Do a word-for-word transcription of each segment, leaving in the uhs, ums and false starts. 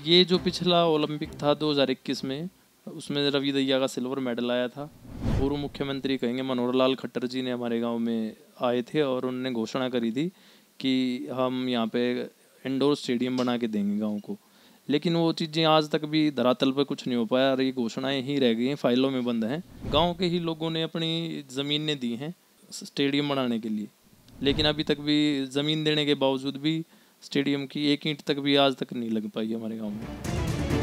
ये जो पिछला ओलंपिक था दो हज़ार इक्कीस में, उसमें रवि दैया का सिल्वर मेडल आया था। पूर्व मुख्यमंत्री कहेंगे मनोहर लाल खट्टर जी ने हमारे गांव में आए थे और उन्होंने घोषणा करी थी कि हम यहाँ पे इंडोर स्टेडियम बना के देंगे गांव को। लेकिन वो चीज़ें आज तक भी धरातल पर कुछ नहीं हो पाया और ये घोषणाएं ही रह गई हैं, फाइलों में बंद हैं। गांव के ही लोगों ने अपनी ज़मीनें दी हैं स्टेडियम बनाने के लिए, लेकिन अभी तक भी ज़मीन देने के बावजूद भी स्टेडियम की एक ईंट तक भी आज तक नहीं लग पाई हमारे गांव में।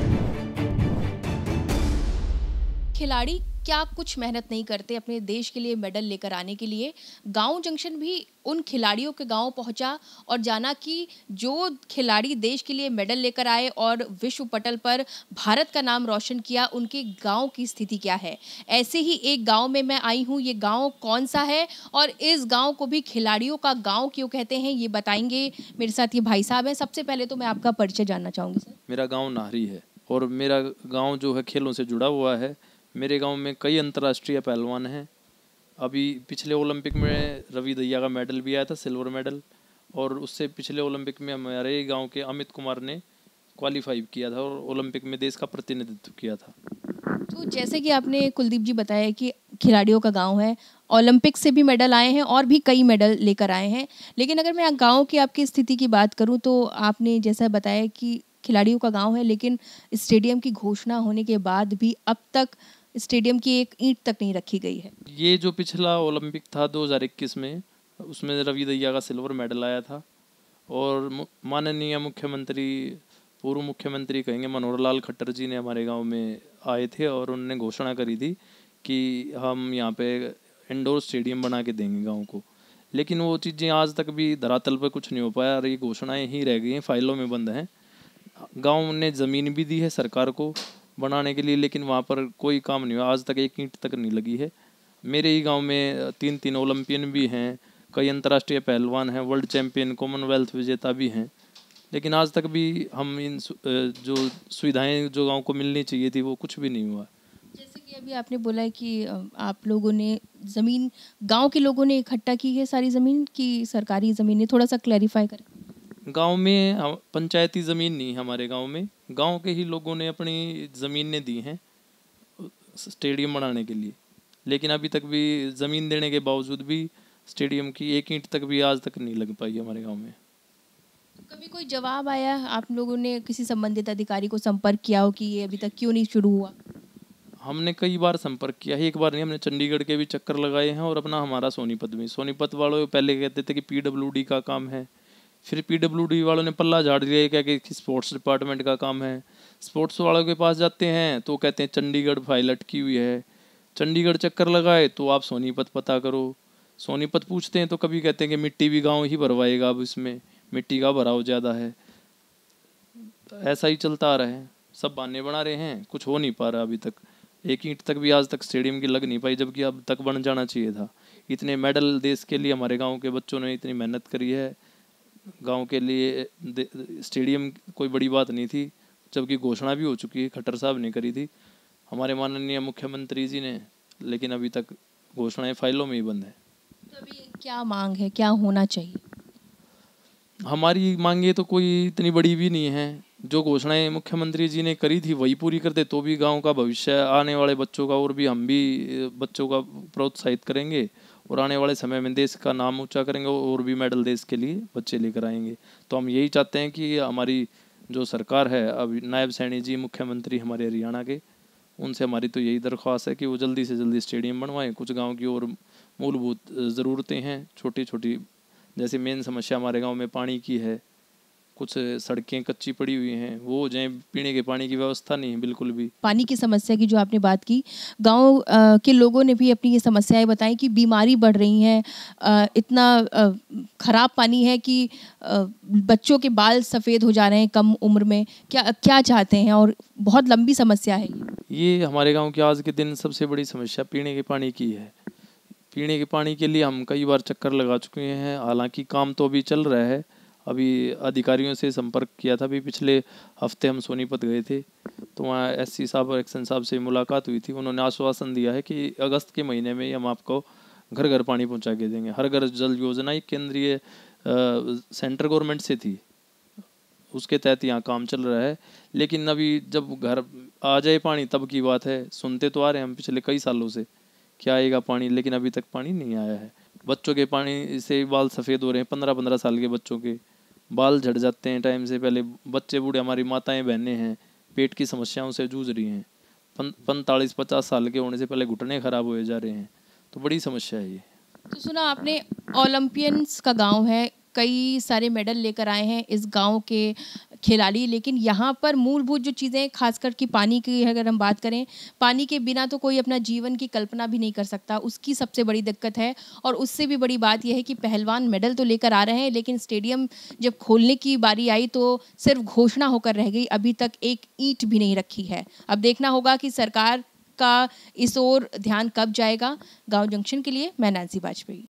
खिलाड़ी क्या कुछ मेहनत नहीं करते अपने देश के लिए मेडल लेकर आने के लिए। गांव जंक्शन भी उन खिलाड़ियों के गांव पहुंचा और जाना कि जो खिलाड़ी देश के लिए मेडल लेकर आए और विश्व पटल पर भारत का नाम रोशन किया, उनके गांव की स्थिति क्या है। ऐसे ही एक गांव में मैं आई हूं। ये गांव कौन सा है और इस गांव को भी खिलाड़ियों का गांव क्यों कहते हैं, ये बताएंगे मेरे साथ ये भाई साहब हैं। सबसे पहले तो मैं आपका परिचय जानना चाहूँगी सर। मेरा गाँव नाहरी है और मेरा गाँव जो है खेलों से जुड़ा हुआ है। मेरे गांव में कई अंतर्राष्ट्रीय पहलवान हैं। अभी पिछले ओलंपिक में रवि दैया का मेडल भी आया था, सिल्वर मेडल, और उससे पिछले ओलंपिक में हमारे गांव के अमित कुमार ने क्वालिफाई किया था और ओलंपिक में देश का प्रतिनिधित्व किया था। तो जैसे कि आपने कुलदीप जी बताया कि खिलाड़ियों का गांव है, ओलंपिक से भी मेडल आए हैं और भी कई मेडल लेकर आए हैं। लेकिन अगर मैं गाँव की आपकी स्थिति की बात करूँ तो आपने जैसा बताया कि खिलाड़ियों का गाँव है, लेकिन स्टेडियम की घोषणा होने के बाद भी अब तक स्टेडियम की एक ईंट तक नहीं रखी गई है। ये जो पिछला ओलंपिक था दो हज़ार इक्कीस में, उसमें रवि दैया का सिल्वर मेडल आया था और माननीय मुख्यमंत्री, पूर्व मुख्यमंत्री कहेंगे मनोहर लाल खट्टर जी ने हमारे गांव में आए थे और उन्होंने घोषणा करी थी कि हम यहाँ पे इंडोर स्टेडियम बना के देंगे गाँव को। लेकिन वो चीज़ें आज तक भी धरातल पर कुछ नहीं हो पाया और ये घोषणाएँ ही रह गई हैं, फाइलों में बंद हैं। गाँव ने ज़मीन भी दी है सरकार को बनाने के लिए, लेकिन वहाँ पर कोई काम नहीं हुआ, आज तक एक ईंट तक नहीं लगी है। मेरे ही गांव में तीन तीन ओलंपियन भी हैं, कई अंतर्राष्ट्रीय पहलवान हैं, वर्ल्ड चैंपियन, कॉमनवेल्थ विजेता भी हैं, लेकिन आज तक भी हम इन जो सुविधाएं जो गांव को मिलनी चाहिए थी वो कुछ भी नहीं हुआ। जैसे कि अभी आपने बोला है कि आप लोगों ने ज़मीन, गाँव के लोगों ने इकट्ठा की है सारी ज़मीन की सरकारी ज़मीन है, थोड़ा सा क्लैरिफाई करें। गांव में पंचायती ज़मीन नहीं, हमारे गांव में गांव के ही लोगों ने अपनी ज़मीनें दी हैं स्टेडियम बनाने के लिए, लेकिन अभी तक भी ज़मीन देने के बावजूद भी स्टेडियम की एक ईंट तक भी आज तक नहीं लग पाई हमारे गांव में। कभी कोई जवाब आया, आप लोगों ने किसी संबंधित अधिकारी को संपर्क किया हो कि ये अभी तक क्यों नहीं शुरू हुआ? हमने कई बार संपर्क किया है, एक बार नहीं, हमने चंडीगढ़ के भी चक्कर लगाए हैं और अपना हमारा सोनीपत में। सोनीपत वालों पहले कहते थे कि पीडब्ल्यूडी का काम है, फिर पीडब्ल्यूडी वालों ने पल्ला झाड़ दिया, क्या कि स्पोर्ट्स डिपार्टमेंट का काम है। स्पोर्ट्स वालों के पास जाते हैं तो कहते हैं चंडीगढ़ फाइल अटकी हुई है। चंडीगढ़ चक्कर लगाए तो आप सोनीपत पता करो। सोनीपत पूछते हैं तो कभी कहते हैं कि मिट्टी भी गांव ही भरवाएगा, अब इसमें मिट्टी का भराव ज़्यादा है। ऐसा ही चलता आ रहा है, सब बहाने बना रहे हैं, कुछ हो नहीं पा रहा अभी तक। एक ईंट तक भी आज तक स्टेडियम की लग नहीं पाई, जबकि अब तक बन जाना चाहिए था। इतने मेडल देश के लिए हमारे गाँव के बच्चों ने इतनी मेहनत करी है, गांव के लिए स्टेडियम कोई बड़ी बात नहीं थी, जबकि घोषणा भी हो चुकी है, खट्टर साहब ने करी थी हमारे माननीय मुख्यमंत्री जी ने, लेकिन अभी तक घोषणाएं फाइलों में ही बंद है। तो अभी क्या मांग है, क्या होना चाहिए? हमारी मांगे तो कोई इतनी बड़ी भी नहीं है, जो घोषणाएं मुख्यमंत्री जी ने करी थी वही पूरी करते तो भी गाँव का भविष्य, आने वाले बच्चों का, और भी हम भी बच्चों का प्रोत्साहित करेंगे और आने वाले समय में देश का नाम ऊंचा करेंगे और भी मेडल देश के लिए बच्चे लेकर आएंगे। तो हम यही चाहते हैं कि हमारी जो सरकार है, अब नायब सैनी जी मुख्यमंत्री हमारे हरियाणा के, उनसे हमारी तो यही दरख्वास्त है कि वो जल्दी से जल्दी स्टेडियम बनवाएं। कुछ गांव की और मूलभूत ज़रूरतें हैं छोटी छोटी, जैसे मेन समस्या हमारे गाँव में पानी की है, कुछ सड़कें कच्ची पड़ी हुई हैं, वो जो पीने के पानी की व्यवस्था नहीं है बिल्कुल भी। पानी की समस्या की जो आपने बात की, गांव के लोगों ने भी अपनी ये समस्याएं बताई कि बीमारी बढ़ रही हैं, इतना ख़राब पानी है कि बच्चों के बाल सफ़ेद हो जा रहे हैं कम उम्र में। क्या क्या चाहते हैं, और बहुत लंबी समस्या है ये हमारे गाँव की आज के दिन सबसे बड़ी समस्या पीने के पानी की है। पीने के पानी के लिए हम कई बार चक्कर लगा चुके हैं, हालांकि काम तो अभी चल रहा है। अभी अधिकारियों से संपर्क किया था, अभी पिछले हफ्ते हम सोनीपत गए थे तो वहाँ एससी साहब और एक्शन साहब से मुलाकात हुई थी। उन्होंने आश्वासन दिया है कि अगस्त के महीने में हम आपको घर घर पानी पहुँचा के देंगे। हर घर जल योजना एक केंद्रीय सेंट्रल गवर्नमेंट से थी, उसके तहत यहाँ काम चल रहा है। लेकिन अभी जब घर आ जाए पानी तब की बात है। सुनते तो आ रहे हैं हम पिछले कई सालों से क्या आएगा पानी, लेकिन अभी तक पानी नहीं आया है। बच्चों के पानी से बाल सफ़ेद हो रहे हैं, पंद्रह पंद्रह साल के बच्चों के बाल झड़ जाते हैं टाइम से पहले। बच्चे बूढ़े, हमारी माताएं बहनें हैं, पेट की समस्याओं से जूझ रही हैं। पैंतालीस पचास साल के होने से पहले घुटने खराब हुए जा रहे हैं, तो बड़ी समस्या है ये। तो सुना आपने, ओलंपियंस का गांव है, कई सारे मेडल लेकर आए हैं इस गांव के खिलाड़ी, लेकिन यहाँ पर मूलभूत जो चीज़ें, खासकर कि पानी की अगर हम बात करें, पानी के बिना तो कोई अपना जीवन की कल्पना भी नहीं कर सकता, उसकी सबसे बड़ी दिक्कत है। और उससे भी बड़ी बात यह है कि पहलवान मेडल तो लेकर आ रहे हैं, लेकिन स्टेडियम जब खोलने की बारी आई तो सिर्फ घोषणा होकर रह गई, अभी तक एक ईंट भी नहीं रखी है। अब देखना होगा कि सरकार का इस ओर ध्यान कब जाएगा। गाँव जंक्शन के लिए मैं नैन्सी वाजपेयी।